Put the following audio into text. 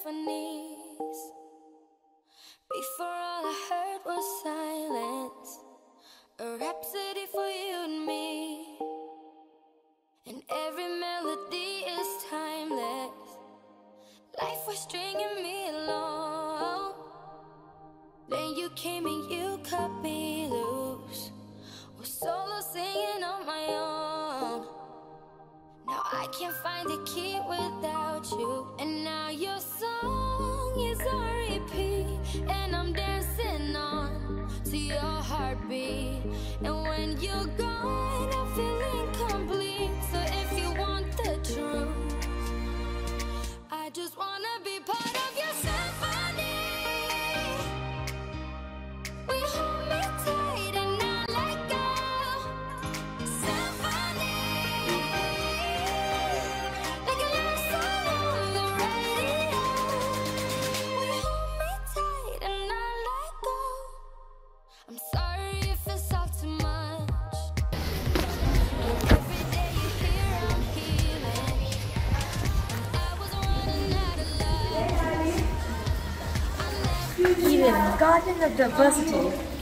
symphonies. Before all I heard was silence, a rhapsody for you and me. And every melody is timeless. Life was stringing me along. Then you came and you cut me loose. Was solo singing on my own. Now I can't find the key without you. And now your song is on repeat, and I'm dancing on to your heartbeat. And when you're gone, I feel incomplete. So if you want the truth, I just wanna be part of your symphony. We hold me tight and not let go. Symphony, like a love song on the radio. We hold me tight and not let go. I'm sorry if it's all too much. Every day you hear I'm healing. I was running out of love. Even Garden of Diversity